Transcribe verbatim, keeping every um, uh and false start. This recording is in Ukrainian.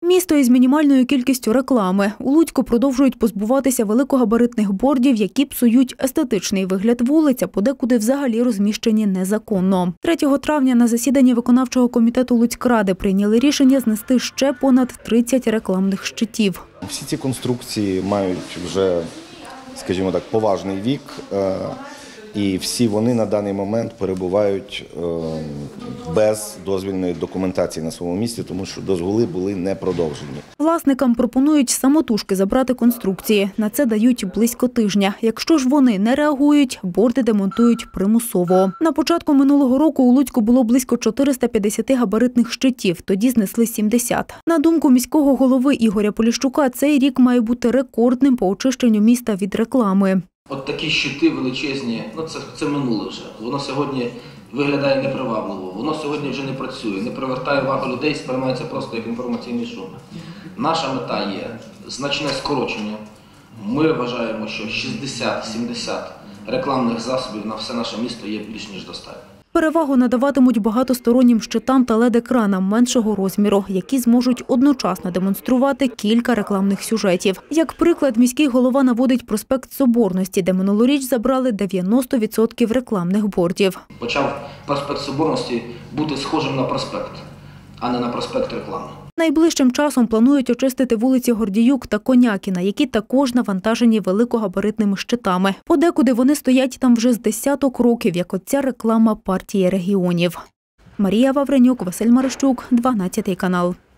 Місто із мінімальною кількістю реклами. У Луцьку продовжують позбуватися великогабаритних бордів, які псують естетичний вигляд вулиць, а подекуди взагалі розміщені незаконно. третього травня на засіданні виконавчого комітету Луцькради прийняли рішення знести ще понад тридцять рекламних щитів. Всі ці конструкції мають вже, скажімо так, поважний вік. І всі вони на даний момент перебувають без дозвільної документації на своєму місці, тому що дозволи були не продовжені. Власникам пропонують самотужки забрати конструкції. На це дають близько тижня. Якщо ж вони не реагують, борди демонтують примусово. На початку минулого року у Луцьку було близько чотириста п'ятдесят габаритних щитів, тоді знесли сімдесят. На думку міського голови Ігоря Поліщука, цей рік має бути рекордним по очищенню міста від реклами. От такі щити величезні, ну це, це минуле вже. Воно сьогодні виглядає непривабливо, воно сьогодні вже не працює, не привертає увагу людей, сприймається просто як інформаційний шум. Наша мета є значне скорочення. Ми вважаємо, що шістдесят-сімдесят рекламних засобів на все наше місто є більш ніж достатньо. Перевагу надаватимуть багатостороннім щитам та лед-екранам меншого розміру, які зможуть одночасно демонструвати кілька рекламних сюжетів. Як приклад, міський голова наводить проспект Соборності, де минулоріч забрали дев'яносто відсотків рекламних бордів. Почав проспект Соборності бути схожим на проспект, а не на проспект реклами. Найближчим часом планують очистити вулиці Гордіюк та Конякіна, які також навантажені великогабаритними щитами. Подекуди вони стоять там вже з десяток років, як оця реклама партії регіонів. Марія Вавренюк, Василь Марищук, дванадцятий канал.